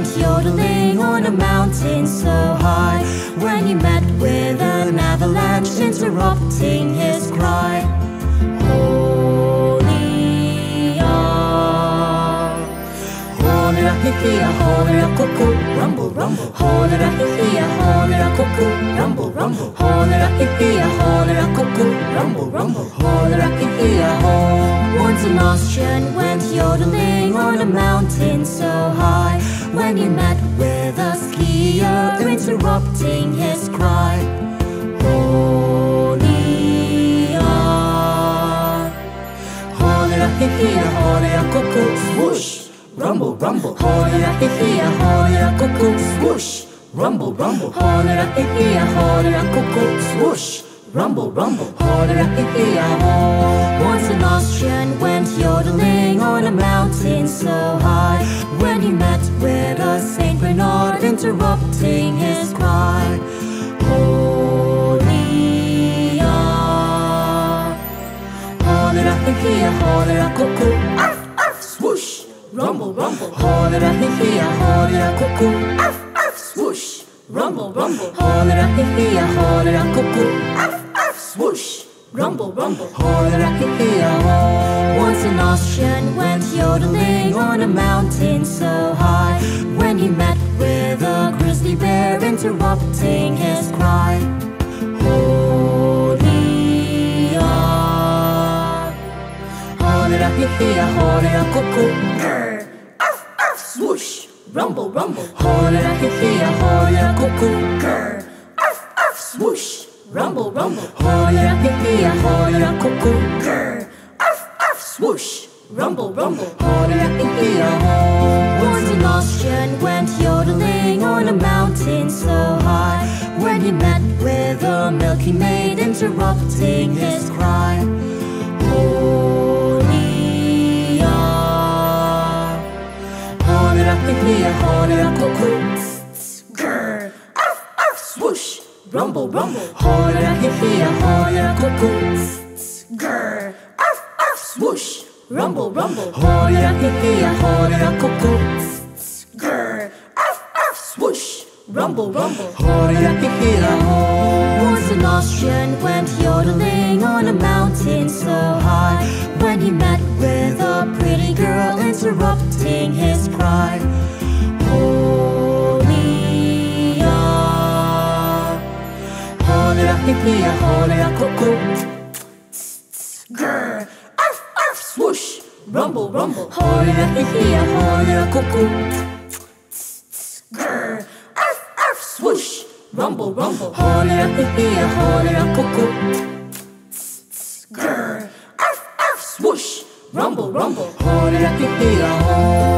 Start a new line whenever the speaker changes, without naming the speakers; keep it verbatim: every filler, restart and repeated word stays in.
went yodeling on a mountain so high, when he met with an avalanche interrupting his cry. Holy ah, holy da hihiya, holy da cuckoo, rumble rumble. Holy da hihiya, holy da cuckoo, rumble rumble. Holy da hihiya, holy da cuckoo, rumble rumble. Holy da hihiya ho. Once an Austrian went yodeling on a mountain so high, when he met with a skier interrupting his cry. Holy ah, holy da hihiya, holy da cuckoo, swoosh, rumble rumble. Holy da hihiya, holy da cuckoo, swoosh, rumble rumble. Holy da hihiya, holy da cuckoo, swoosh, rumble rumble. Holy da hihiya ho. Once an Austrian went yodeling on a mountain so high, when he met with a Saint Bernard interrupting his cry. Holy ah, holy da hihiya, holy da cuckoo, arf arf, swoosh, rumble rumble. Holy da hihiya, holy da cuckoo, arf arf, swoosh, rumble rumble. Holy da hihiya, holy da cuckoo, arf arf, swoosh, rumble rumble. Holy da hihiya ho. Once an Austrian went yodeling on a mountain so high, when he met with a grizzly bear interrupting his cry. Holy ah, holy da hihiya, holy da cuckoo, grr, arf arf, swoosh, rumble rumble. Holy da hihiya, holy da cuckoo, grr, arf arf, swoosh, rumble rumble. Holy da hihiya, holy da cuckoo, grr, arf arf, swoosh, rumble rumble. Holy da hihiya ho. Once an Austrian went yodeling on a mountain so high, when he met with a milky maid interrupting his cry. Holy ah, holy da hihiya, holy da cuckoo, grr, arf arf, swoosh, rumble rumble. Holy da hihiya, holy da cuckoo, grr, arf arf, swoosh, rumble rumble. Holy da hihiya, holy da cuckoo, grr, arf arf, swoosh, rumble rumble. Holy da hihiya ho. Once an Austrian went yodeling on a mountain so high, when he met with a pretty girl interrupting his cry. Holy ah, holy da hihiya, holy da cuckoo, grr, arf arf, swoosh, rumble rumble. Holy da hihiya, holy da cuckoo, grr, arf arf, swoosh, rumble rumble. Holy da hihiya, holy da cuckoo, grr, arf arf, swoosh, rumble rumble. Holy da hihiya ho.